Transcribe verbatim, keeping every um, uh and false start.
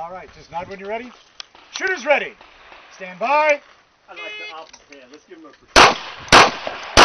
All right, just nod when you're ready. Shooter's ready. Stand by. I like the opposite hand. Let's give him a